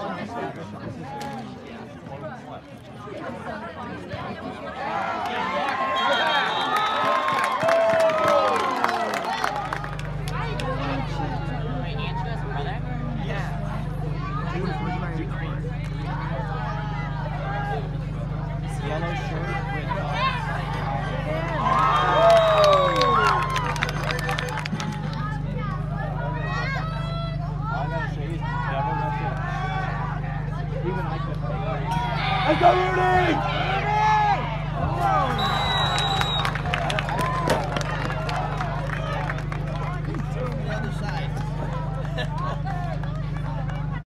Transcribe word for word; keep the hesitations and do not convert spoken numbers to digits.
Yellow shirt with uh, all I gotta say is never let it. Even I could take it. Let's go, Rudy! Rudy! On the other side.